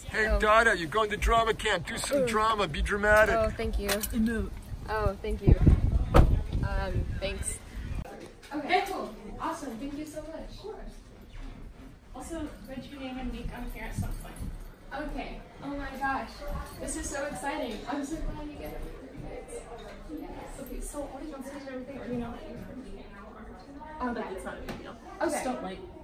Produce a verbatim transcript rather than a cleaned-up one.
Hey, Oh. Dada, you're going to drama camp. Do some Ooh. drama. Be dramatic. Oh, thank you. Emote. Oh, thank you. Um, thanks. Okay, cool. Awesome. Thank you so much. Of course. Also, write your name and week on here at some point. Okay. Oh my gosh. This is so exciting. I'm so glad you get it. Yes. Okay, so all the answers and everything, or you know, like, you heard me an hour. Okay. But it's not a big deal. Okay. Just don't like